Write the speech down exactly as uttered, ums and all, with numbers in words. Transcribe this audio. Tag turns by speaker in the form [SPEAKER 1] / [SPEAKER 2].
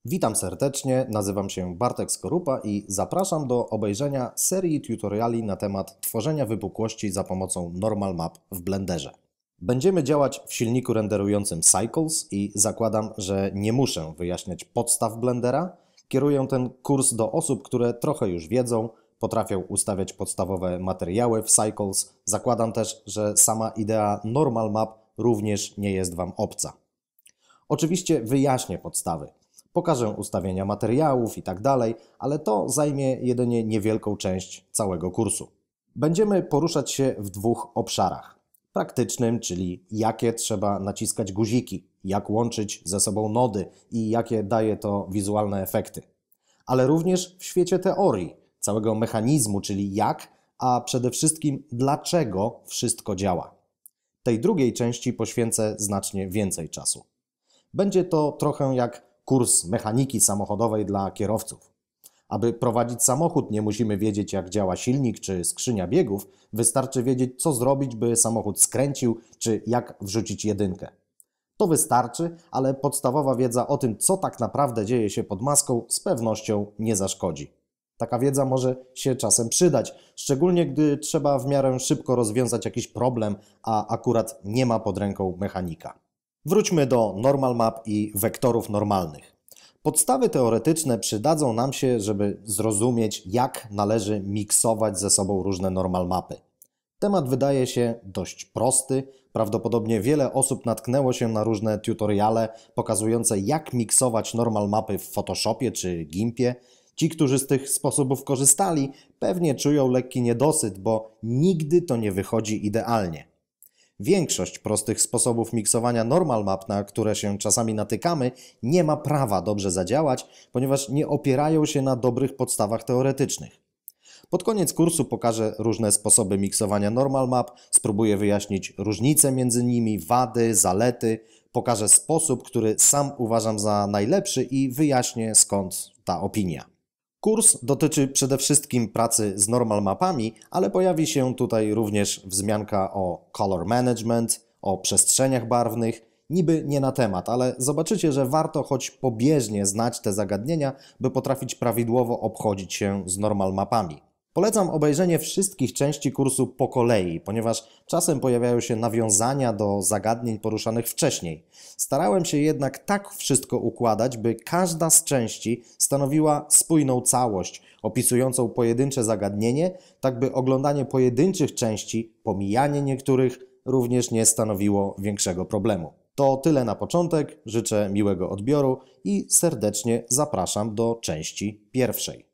[SPEAKER 1] Witam serdecznie, nazywam się Bartek Skorupa i zapraszam do obejrzenia serii tutoriali na temat tworzenia wypukłości za pomocą Normal Map w Blenderze. Będziemy działać w silniku renderującym Cycles i zakładam, że nie muszę wyjaśniać podstaw Blendera. Kieruję ten kurs do osób, które trochę już wiedzą, potrafią ustawiać podstawowe materiały w Cycles. Zakładam też, że sama idea Normal Map również nie jest Wam obca. Oczywiście wyjaśnię podstawy. Pokażę ustawienia materiałów i tak dalej, ale to zajmie jedynie niewielką część całego kursu. Będziemy poruszać się w dwóch obszarach. Praktycznym, czyli jakie trzeba naciskać guziki, jak łączyć ze sobą nody i jakie daje to wizualne efekty. Ale również w świecie teorii, całego mechanizmu, czyli jak, a przede wszystkim dlaczego wszystko działa. Tej drugiej części poświęcę znacznie więcej czasu. Będzie to trochę jak kurs mechaniki samochodowej dla kierowców. Aby prowadzić samochód, nie musimy wiedzieć, jak działa silnik czy skrzynia biegów, wystarczy wiedzieć, co zrobić, by samochód skręcił, czy jak wrzucić jedynkę. To wystarczy, ale podstawowa wiedza o tym, co tak naprawdę dzieje się pod maską, z pewnością nie zaszkodzi. Taka wiedza może się czasem przydać, szczególnie gdy trzeba w miarę szybko rozwiązać jakiś problem, a akurat nie ma pod ręką mechanika. Wróćmy do Normal Map i wektorów normalnych. Podstawy teoretyczne przydadzą nam się, żeby zrozumieć, jak należy miksować ze sobą różne normal mapy. Temat wydaje się dość prosty. Prawdopodobnie wiele osób natknęło się na różne tutoriale pokazujące, jak miksować normal mapy w Photoshopie czy Gimpie. Ci, którzy z tych sposobów korzystali, pewnie czują lekki niedosyt, bo nigdy to nie wychodzi idealnie. Większość prostych sposobów miksowania normal map, na które się czasami natykamy, nie ma prawa dobrze zadziałać, ponieważ nie opierają się na dobrych podstawach teoretycznych. Pod koniec kursu pokażę różne sposoby miksowania normal map, spróbuję wyjaśnić różnice między nimi, wady, zalety, pokażę sposób, który sam uważam za najlepszy i wyjaśnię, skąd ta opinia. Kurs dotyczy przede wszystkim pracy z normal mapami, ale pojawi się tutaj również wzmianka o color management, o przestrzeniach barwnych, niby nie na temat, ale zobaczycie, że warto choć pobieżnie znać te zagadnienia, by potrafić prawidłowo obchodzić się z normal mapami. Polecam obejrzenie wszystkich części kursu po kolei, ponieważ czasem pojawiają się nawiązania do zagadnień poruszanych wcześniej. Starałem się jednak tak wszystko układać, by każda z części stanowiła spójną całość, opisującą pojedyncze zagadnienie, tak by oglądanie pojedynczych części, pomijanie niektórych, również nie stanowiło większego problemu. To tyle na początek, życzę miłego odbioru i serdecznie zapraszam do części pierwszej.